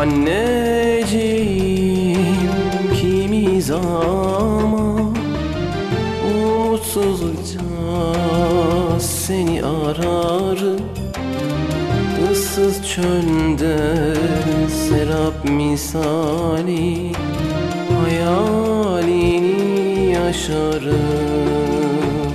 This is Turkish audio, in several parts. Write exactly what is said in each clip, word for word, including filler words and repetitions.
Anneciğim, kimi zaman umutsuzca seni ararım. Issız çölde serap misali hayalini yaşarım.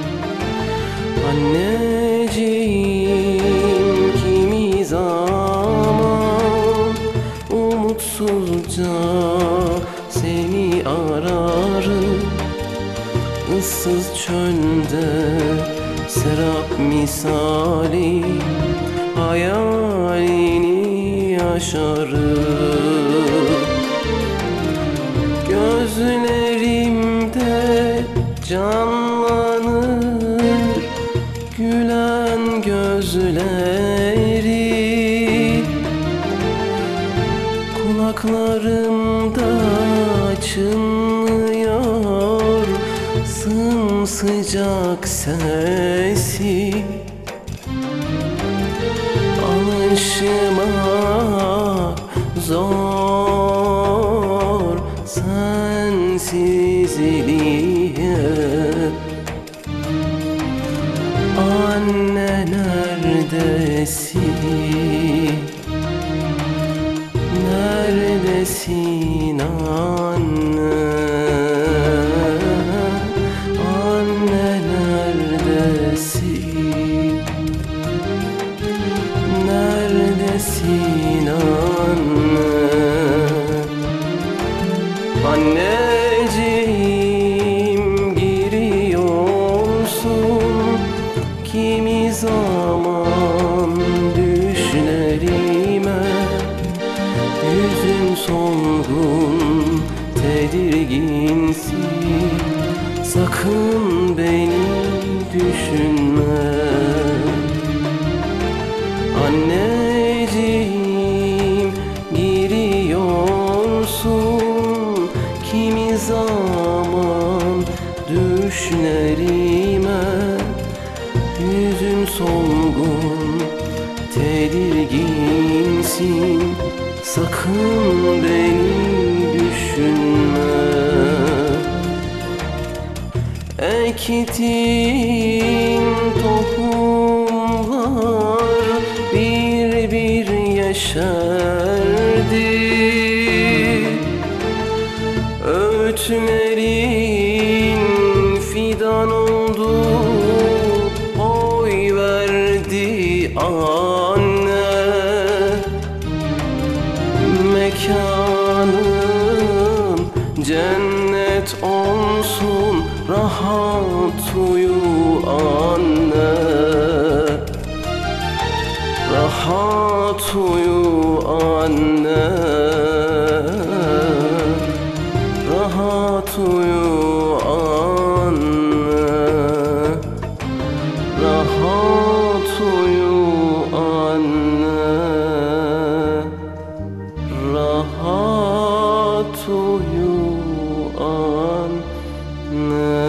Anneciğim, kimi zaman umutsuzca seni ararım. Issız çölde serap misali hayalini yaşarım. Gözlerimde canlanır gülen gözleri, kulaklarımda çınlıyor sımsıcak sesi. Alışmak zor sensizliğe. Anne neredesin? Neredesin anne? Anne neredesin? Neredesin anne? Anneciğim, giriyorsun kimi zaman düşlerime. Yüzün solgun, tedirginsin, sakın beni düşünme. Anneciğim, giriyorsun kimi zaman düşlerime. Yüzün solgun, tedirginsin, sakın beni düşünme. Ektiğim tohumlar bir bir yeşerdi. Öğütlerin fidan oldu, boy verdi anne. Mekanın cennet olsun, rahat uyu anne. Rahat uyu anne. Rahat uyu anne. Rahat uyu anne. Rahat uyu anne.